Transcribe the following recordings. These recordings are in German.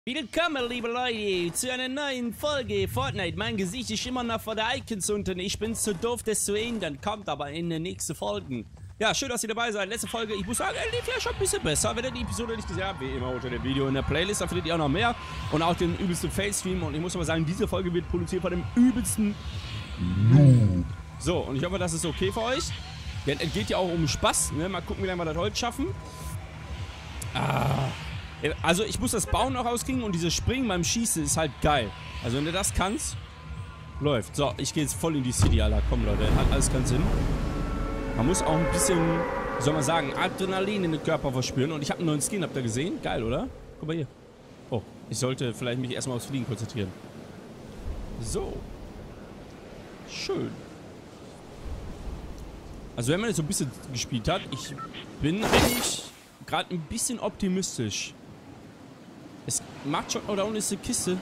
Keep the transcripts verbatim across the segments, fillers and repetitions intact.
Willkommen, liebe Leute, zu einer neuen Folge Fortnite. Mein Gesicht ist immer noch vor der Icons unten. Ich bin zu doof, das zu ändern. Kommt aber in den nächsten Folgen. Ja, schön, dass ihr dabei seid. Letzte Folge, ich muss sagen, er lief ja schon ein bisschen besser. Wenn ihr die Episode nicht gesehen habt, wie immer unter dem Video in der Playlist, da findet ihr auch noch mehr. Und auch den übelsten Fail-Stream. Und ich muss aber sagen, diese Folge wird produziert von dem übelsten Noob. So, und ich hoffe, das ist okay für euch. Denn es geht ja auch um Spaß. Ne? Mal gucken, wie lange wir das heute schaffen. Ah... Also ich muss das Bauen noch rauskriegen und dieses Springen beim Schießen ist halt geil. Also wenn du das kannst, läuft. So, ich gehe jetzt voll in die City, Alter. Komm, Leute, hat alles keinen Sinn. Man muss auch ein bisschen, wie soll man sagen, Adrenalin in den Körper verspüren. Und ich habe einen neuen Skin, habt ihr gesehen? Geil, oder? Guck mal hier. Oh, ich sollte vielleicht mich erstmal aufs Fliegen konzentrieren. So. Schön. Also wenn man jetzt so ein bisschen gespielt hat, ich bin eigentlich gerade ein bisschen optimistisch. Es macht schon... Oh, da unten ist eine Kiste.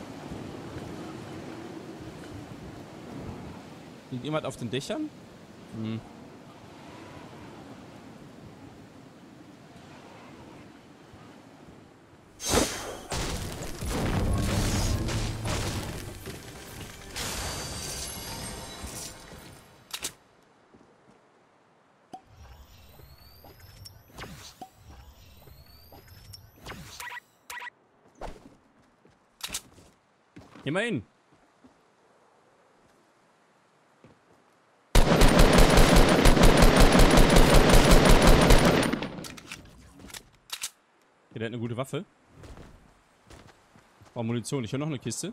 Liegt jemand auf den Dächern? Hm. Immerhin. Okay, der hat eine gute Waffe. Oh, Munition. Ich höre noch eine Kiste.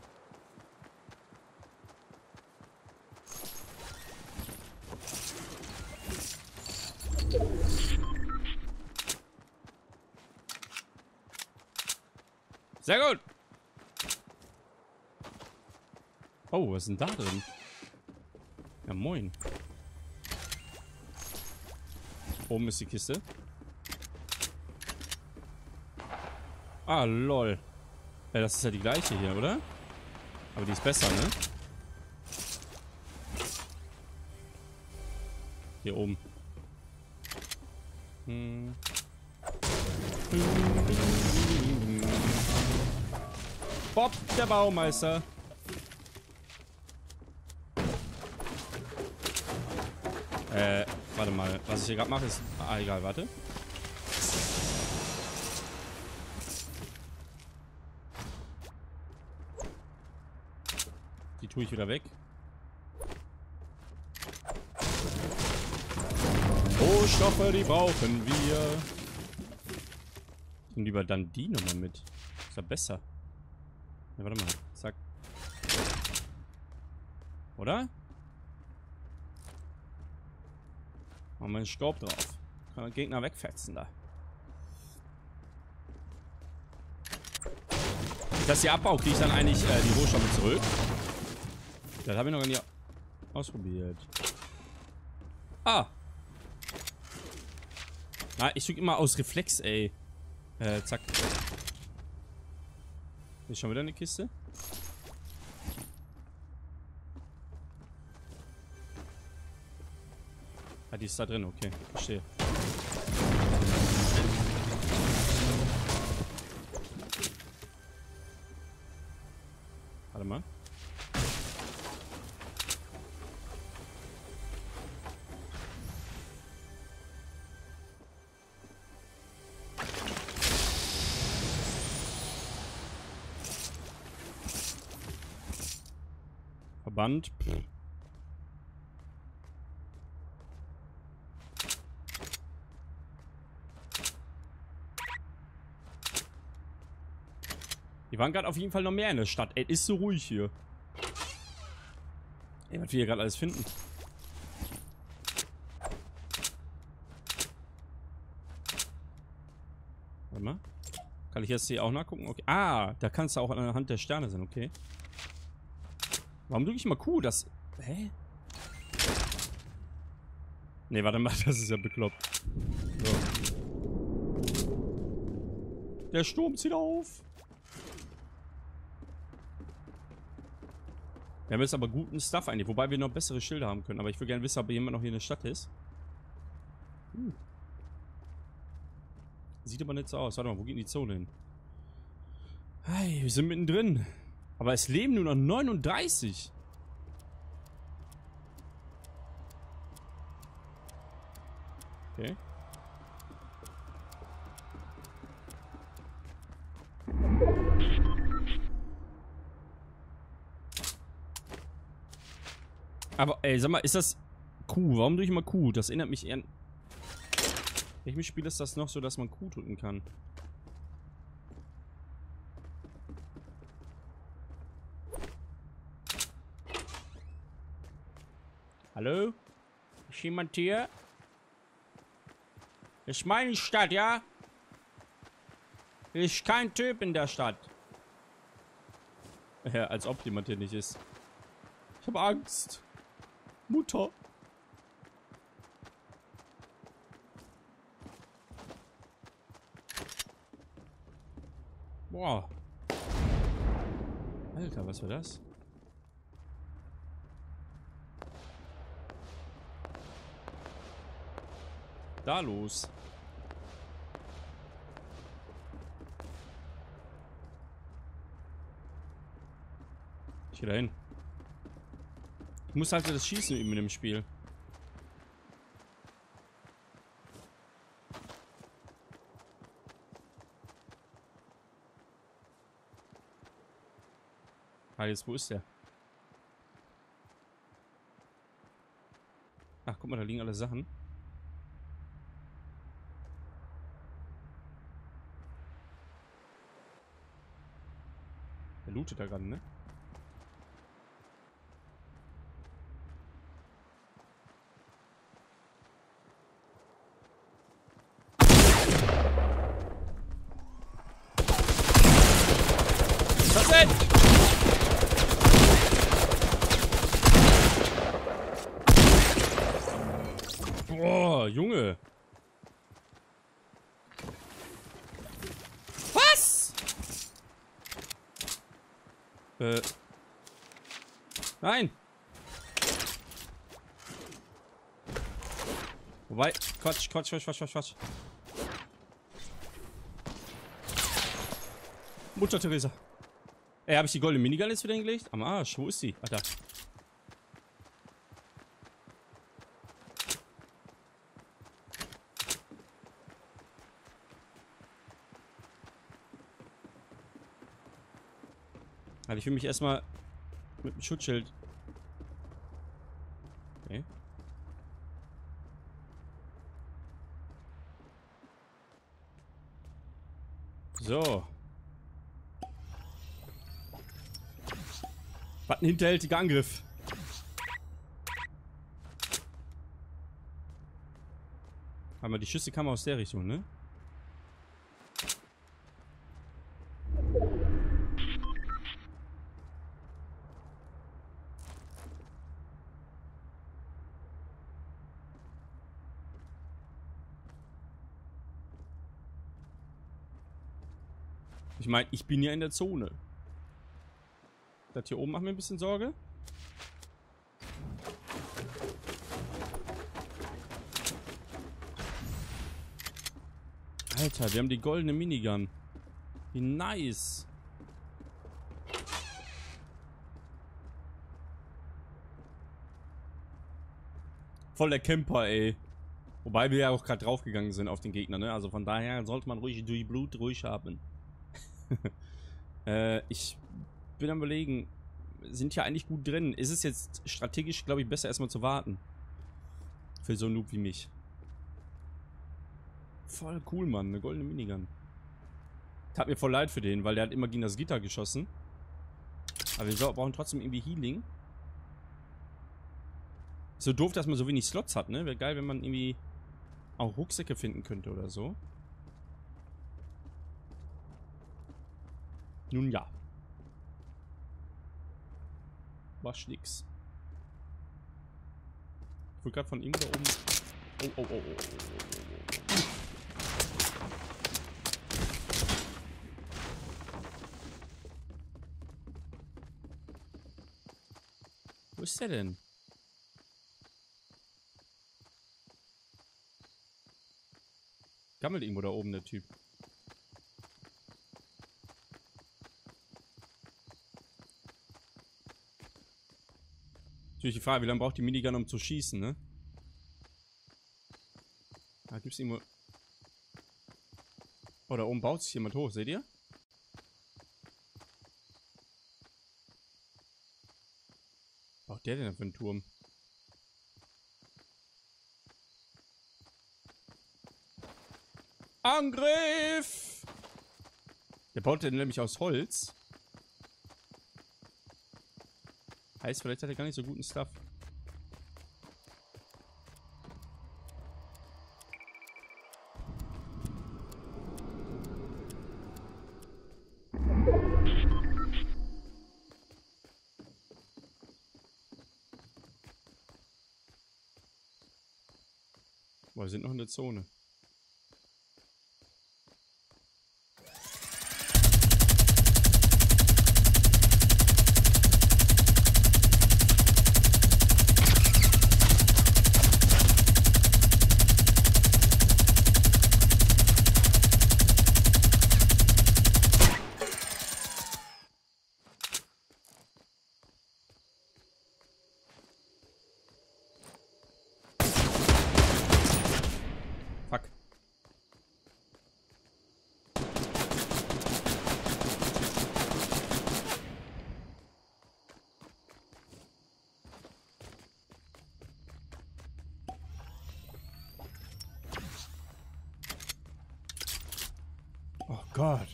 Sehr gut. Oh, was ist denn da drin? Ja, moin. Oben ist die Kiste. Ah, lol. Ja, das ist ja die gleiche hier, oder? Aber die ist besser, ne? Hier oben. Hm. Bob, der Baumeister. Äh, warte mal. Was ich hier gerade mache ist... Ah, egal, warte. Die tue ich wieder weg. Rohstoffe, die brauchen wir. Und lieber dann die nochmal mit. Ist ja besser. Ja, warte mal. Zack. Oder? Machen wir einen Staub drauf. Kann man Gegner wegfetzen da. Das hier Abbau, kriege ich dann eigentlich äh, die Rohstoffe zurück? Das habe ich noch gar nicht ausprobiert. Ah! Na, ich drücke immer aus Reflex, ey. Äh, zack. Hier ist schon wieder eine Kiste. Ah, die ist da drin, okay. Verstehe. Warte mal. Verband. Pff. Die waren gerade auf jeden Fall noch mehr in der Stadt. Ey, ist so ruhig hier. Ey, was wir hier gerade alles finden. Warte mal. Kann ich jetzt hier auch nachgucken? Okay. Ah, da kannst du auch anhand der Sterne sehen, okay. Warum drücke ich mal Q? Das... Hä? Ne, warte mal, das ist ja bekloppt. So. Der Sturm zieht auf. Wir haben jetzt aber guten Stuff eigentlich, wobei wir noch bessere Schilder haben können. Aber ich will gerne wissen, ob jemand noch hier in der Stadt ist. Hm. Sieht aber nicht so aus. Warte mal, wo geht die Zone hin? Hey, wir sind mittendrin. Aber es leben nur noch neununddreißig. Okay. Aber, ey, sag mal, ist das Q? Warum drücke ich mal Q? Das erinnert mich eher an... Welchem Spiel ist das noch so, dass man Q drücken kann? Hallo? Ist jemand hier? Ist meine Stadt, ja? Ist kein Typ in der Stadt. Ja, als ob jemand hier nicht ist. Ich habe Angst. Mutter. Boah. Alter, was war das? Da los. Ich geh da hin. Ich muss halt das Schießen üben in dem Spiel. Ah, jetzt, wo ist der? Ach, guck mal, da liegen alle Sachen. Der lootet da gerade, ne? Was denn? Boah, Junge. Was? Äh. Nein. Wobei, Quatsch, Quatsch, Quatsch, Quatsch, Quatsch. Mutter Teresa. Ey, habe ich die goldene Minigun jetzt wieder hingelegt? Am Arsch, wo ist sie? Alter. Also ich will mich erstmal mit dem Schutzschild. Okay. So. Was ein hinterhältiger Angriff. Aber die Schüsse kamen aus der Richtung, ne? Ich meine, ich bin ja in der Zone. Das hier oben macht mir ein bisschen Sorge. Alter, wir haben die goldene Minigun. Wie nice. Voll der Camper, ey. Wobei wir ja auch gerade draufgegangen sind auf den Gegner, ne? Also von daher sollte man ruhig durch Blut ruhig haben. äh, ich bin am Überlegen, sind ja eigentlich gut drin. Ist es jetzt strategisch, glaube ich, besser erstmal zu warten. Für so einen Noob wie mich. Voll cool, Mann. Eine goldene Minigun. Tat mir voll leid für den, weil der hat immer gegen das Gitter geschossen. Aber wir brauchen trotzdem irgendwie Healing. So doof, dass man so wenig Slots hat, ne? Wäre geil, wenn man irgendwie auch Rucksäcke finden könnte oder so. Nun ja. War nix. Ich wurde gerade von ihm da oben. Oh, oh, oh, oh, oh, oh, oh. Wo ist der denn? Gammelt irgendwo da oben der Typ. Natürlich die Frage, wie lange braucht die Minigun, um zu schießen, ne? Da gibt's irgendwo... Oh, da oben baut sich jemand hoch, seht ihr? Was baut der denn für einen Turm? Angriff! Der baut den nämlich aus Holz. Heißt, vielleicht hat er gar nicht so guten Stuff. Boah, wir sind noch in der Zone. Fuck. Oh Gott.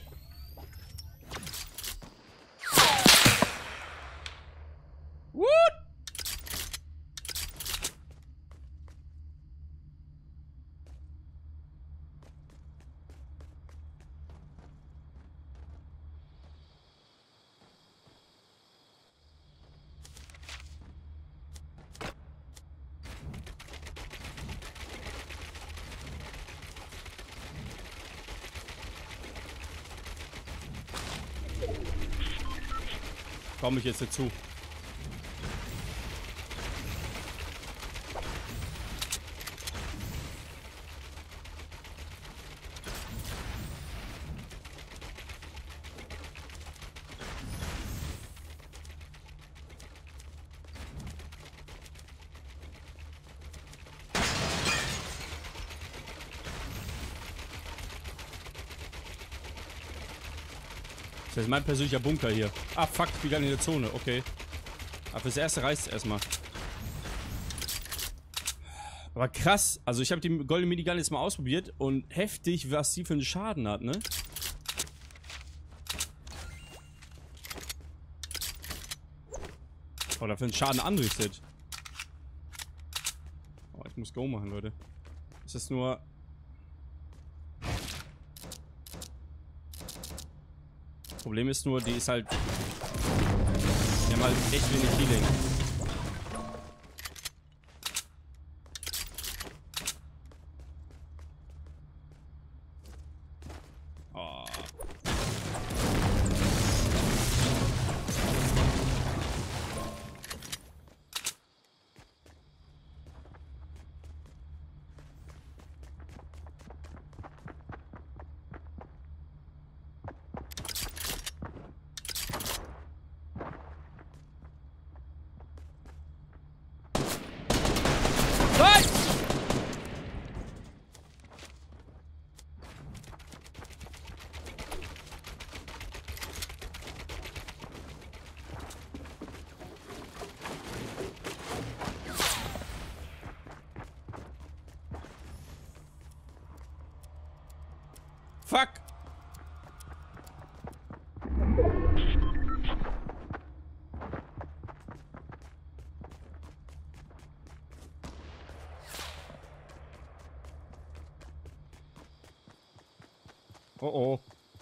What? Komme ich jetzt dazu? Das ist mein persönlicher Bunker hier. Ah, fuck, ich bin gar nicht in der Zone. Okay. Aber fürs Erste reicht es erstmal. Aber krass. Also ich habe die goldene Minigun jetzt mal ausprobiert. Und heftig, was die für einen Schaden hat, ne? Oder für einen Schaden anrichtet. Oh, ich muss Go machen, Leute. Das ist nur... Problem ist nur, die ist halt... Die haben halt echt wenig Healing. Oh. Fuck! Oh oh.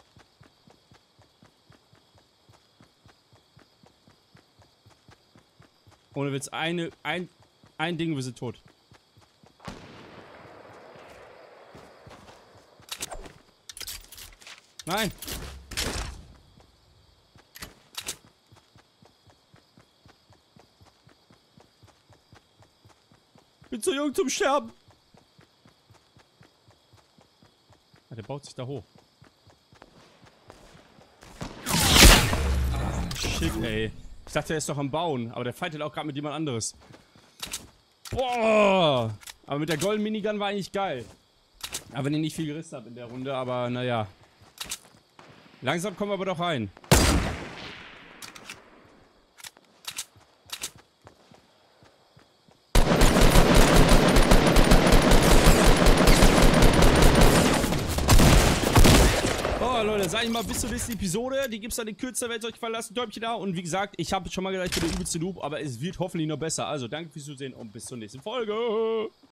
Ohne Witz, eine, ein, ein Ding, wir sind tot. Nein! Bin zu jung zum Sterben! Ah, der baut sich da hoch. Ah, shit, ey. Ich dachte, er ist doch am Bauen, aber der fightet auch gerade mit jemand anderes. Boah! Aber mit der Golden Minigun war eigentlich geil. Aber wenn ich nicht viel gerissen habe in der Runde, aber naja. Langsam kommen wir aber doch rein. Oh Leute, sag ich mal, bis zur nächsten Episode. Die gibt's dann in Kürze, wenn es euch gefallen lasst, ein Däumchen da. Und wie gesagt, ich habe schon mal gesagt, ich bin der übelste Noob, aber es wird hoffentlich noch besser. Also danke fürs Zusehen und bis zur nächsten Folge.